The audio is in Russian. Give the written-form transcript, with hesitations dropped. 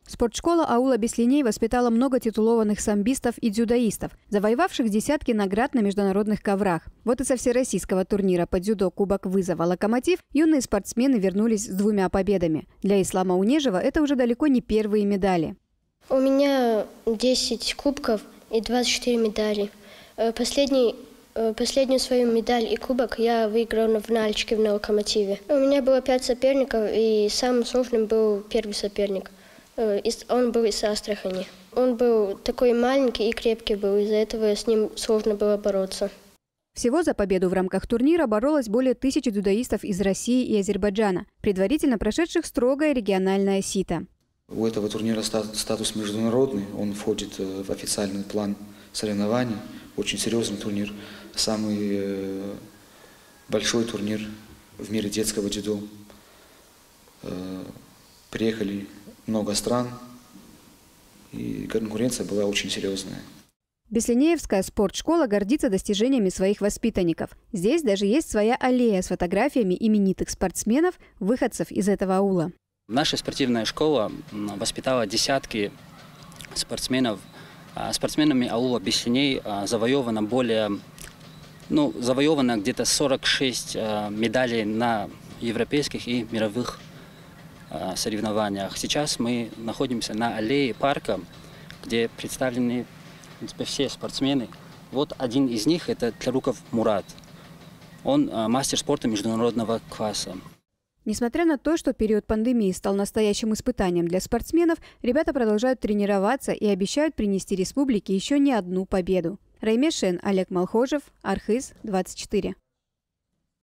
Спортшкола аула Беслиней воспитала много титулованных самбистов и дзюдоистов, завоевавших десятки наград на международных коврах. Вот и со всероссийского турнира по дзюдо «Кубок вызова «Локомотив» юные спортсмены вернулись с 2 победами. Для Ислама Унежева это уже далеко не первые медали. У меня 10 кубков и 24 медали. Последнюю свою медаль и кубок я выиграл в Нальчике на «Локомотиве». У меня было 5 соперников, и самым сложным был первый соперник. Он был из Астрахани. Он был такой маленький и крепкий был, из-за этого с ним сложно было бороться. Всего за победу в рамках турнира боролось более 1000 дзюдоистов из России и Азербайджана, предварительно прошедших строгое региональное сито. У этого турнира статус международный, он входит в официальный план соревнований. Очень серьезный турнир, самый большой турнир в мире детского дзюдо. Приехали много стран, и конкуренция была очень серьезная. Беслинеевская спортшкола гордится достижениями своих воспитанников. Здесь даже есть своя аллея с фотографиями именитых спортсменов, выходцев из этого аула. Наша спортивная школа воспитала десятки спортсменов. Спортсменами аула Беслиней завоевано где-то 46 медалей на европейских и мировых соревнованиях. Сейчас мы находимся на аллее парка, где представлены все спортсмены. Вот один из них – это Тляруков Мурат. Он мастер спорта международного класса. Несмотря на то, что период пандемии стал настоящим испытанием для спортсменов, ребята продолжают тренироваться и обещают принести республике еще не одну победу. Раймешен, Олег Малхожев, Архыз, 24.